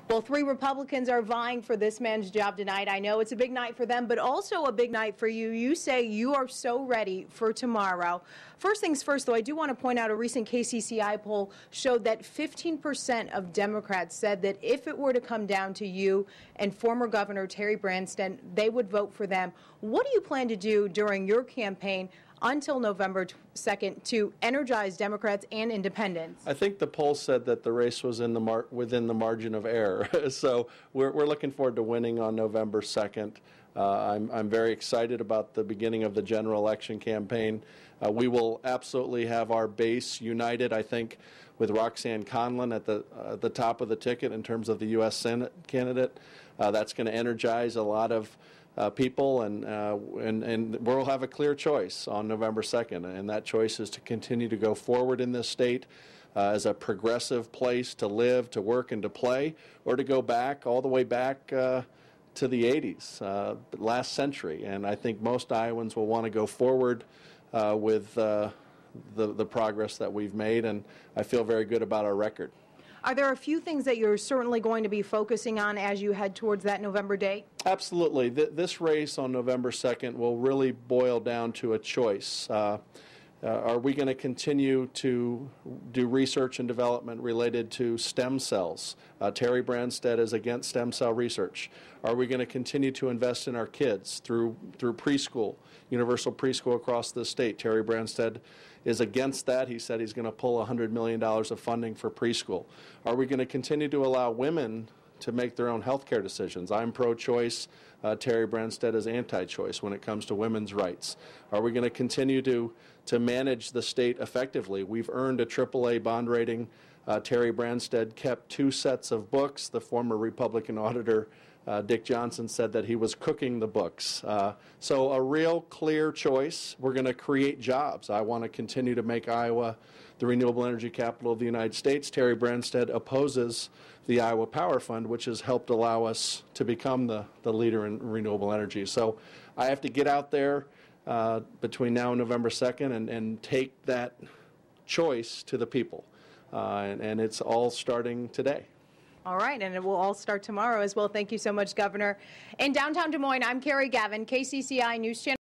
Well, 3 Republicans are vying for this man's job tonight. I know it's a big night for them, but also a big night for you. You say you are so ready for tomorrow. First things first, though, I do want to point out a recent KCCI poll showed that 15% of Democrats said that if it were to come down to you and former Governor Terry Branstad, they would vote for them. What do you plan to do during your campaign until November 2nd to energize Democrats and independents? I think the poll said that the race was within the margin of error. So we're looking forward to winning on November 2nd. I'm very excited about the beginning of the general election campaign. We will absolutely have our base united, I think, with Roxanne Conlon at the top of the ticket in terms of the U.S. Senate candidate. That's going to energize a lot of people, and we'll have a clear choice on November 2nd, and that choice is to continue to go forward in this state as a progressive place to live, to work, and to play, or to go back, all the way back to the 80s, last century. And I think most Iowans will want to go forward with the progress that we've made, and I feel very good about our record. Are there a few things that you're certainly going to be focusing on as you head towards that November date? Absolutely. This race on November 2nd will really boil down to a choice. Are we going to continue to do research and development related to stem cells? Terry Branstad is against stem cell research. Are we going to continue to invest in our kids through preschool, universal preschool across the state? Terry Branstad is against that. He said he's going to pull $100 million of funding for preschool. Are we going to continue to allow women to make their own health care decisions? I'm pro-choice. Terry Branstad is anti-choice when it comes to women's rights. Are we going to continue to manage the state effectively? We've earned a AAA bond rating. Terry Branstad kept 2 sets of books. The former Republican auditor, Dick Johnson, said that he was cooking the books. So a real clear choice. We're going to create jobs. I want to continue to make Iowa the renewable energy capital of the United States. Terry Branstad opposes the Iowa Power Fund, which has helped allow us to become the leader in renewable energy. So I have to get out there between now and November 2nd and take that choice to the people. And it's all starting today. All right, and it will all start tomorrow as well. Thank you so much, Governor. In downtown Des Moines, I'm Carrie Gavin, KCCI News Channel.